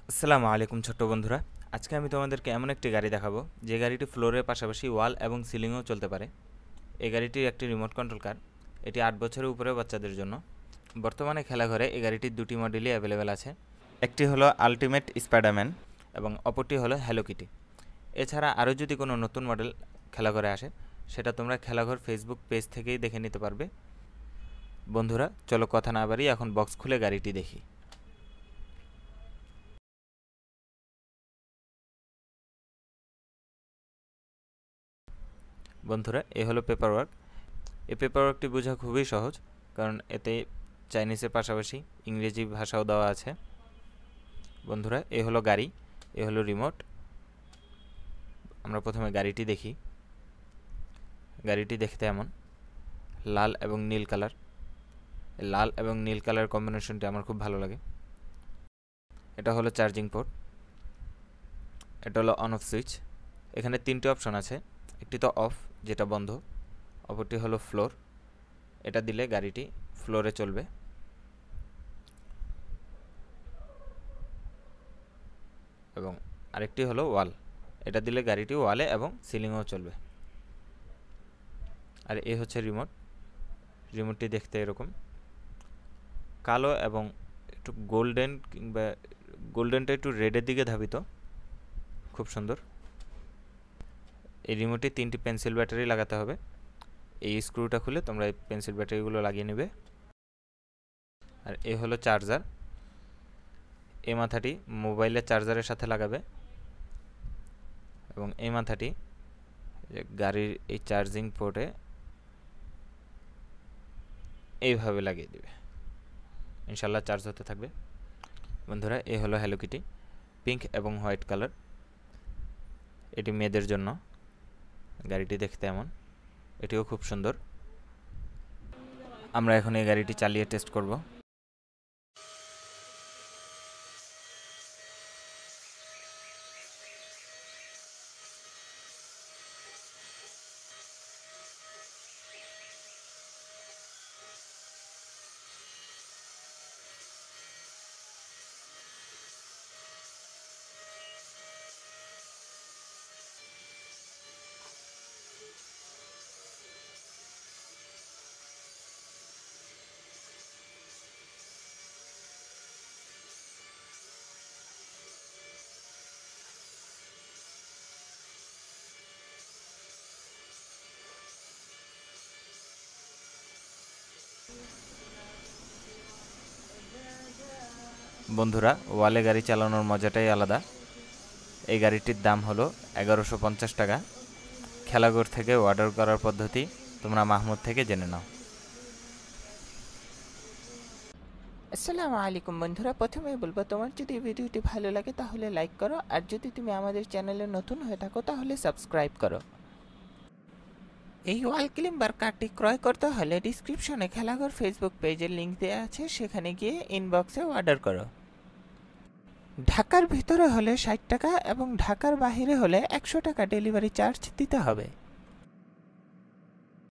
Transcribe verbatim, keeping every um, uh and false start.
আসসালামু আলাইকুম ছোট্ট বন্ধুরা। আজকে আমি তোমাদেরকে এমন একটি গাড়ি দেখাবো যে গাড়িটি ফ্লোরের পাশাপাশি ওয়াল এবং সিলিংয়েও চলতে পারে। এই গাড়িটির একটি রিমোট কন্ট্রোল কার। এটি আট বছরের উপরে বাচ্চাদের জন্য। বর্তমানে খেলাঘরে এই গাড়িটির দুটি মডেলই অ্যাভেলেবেল আছে। একটি হলো আলটিমেট স্পাইডারম্যান এবং অপরটি হলো হ্যালো কিটি। এছাড়া আরও যদি কোনো নতুন মডেল খেলাঘরে আসে সেটা তোমরা খেলাঘর ফেসবুক পেজ থেকেই দেখে নিতে পারবে। বন্ধুরা চলো কথা না বাড়িয়ে এখন বক্স খুলে গাড়িটি দেখি। বন্ধুরা এ হলো পেপার ওয়ার্ক। এই পেপার ওয়ার্কটি বোঝা খুবই সহজ, কারণ এতে চাইনিজের পাশাপাশি ইংরেজি ভাষাও দেওয়া আছে। বন্ধুরা এ হলো গাড়ি, এ হলো রিমোট। আমরা প্রথমে গাড়িটি দেখি। গাড়িটি দেখতে এমন, লাল এবং নীল কালার। লাল এবং নীল কালার কম্বিনেশনটি আমার খুব ভালো লাগে। এটা হলো চার্জিং পোর্ট, এটা হলো অন অফ সুইচ। এখানে তিনটি অপশন আছে, একটি তো অফ যেটা বন্ধ, অপরটি হলো ফ্লোর, এটা দিলে গাড়িটি ফ্লোরে চলবে, এবং আরেকটি হলো ওয়াল, এটা দিলে গাড়িটি ওয়ালে এবং সিলিংয়েও চলবে। আর এ হচ্ছে রিমোট। রিমোটটি দেখতে এরকম কালো এবং একটু গোল্ডেন, কিংবা গোল্ডেনটা একটু রেডের দিকে ধাবিত, খুব সুন্দর। এই রিমোটে তিনটি পেন্সিল ব্যাটারি লাগাতে হবে। এই স্ক্রুটা খুলে তোমরা এই পেন্সিল ব্যাটারিগুলো লাগিয়ে নেবে। আর এ হলো চার্জার। এই মাথাটি মোবাইলের চার্জারের সাথে লাগাবে এবং এই মাথাটি গাড়ির এই চার্জিং পোর্টে এইভাবে লাগিয়ে দিবে, ইনশাল্লাহ চার্জ হতে থাকবে। বন্ধুরা এ হলো হ্যালো কিটি, পিঙ্ক এবং হোয়াইট কালার। এটি মেয়েদের জন্য। গাড়িটি দেখতে এমন, এটিও খুব সুন্দর। আমরা এখন এই গাড়িটি চালিয়ে টেস্ট করব। বন্ধুরা ওয়ালে গাড়ি চালানোর মজাটাই আলাদা। এই গাড়িটির দাম হলো এগারোশো পঞ্চাশ টাকা। খেলাঘর থেকে অর্ডার করার পদ্ধতি তোমরা মাহমুদ থেকে জেনে নাও। আসসালামু আলাইকুম বন্ধুরা, প্রথমেই বলবো তোমার যদি ভিডিওটি ভালো লাগে তাহলে লাইক করো, আর যদি তুমি আমাদের চ্যানেলে নতুন হয়ে থাকো তাহলে সাবস্ক্রাইব করো। এই ওয়াল ক্লিম্বার কারটি ক্রয় করতে হলে ডিসক্রিপশনে খেলাঘর ফেসবুক পেজের লিঙ্ক দেওয়া আছে, সেখানে গিয়ে ইনবক্সে অর্ডার করো। ঢাকার ভিতরে হলে ষাট টাকা এবং ঢাকার বাইরে হলে একশো টাকা ডেলিভারি চার্জ দিতে হবে।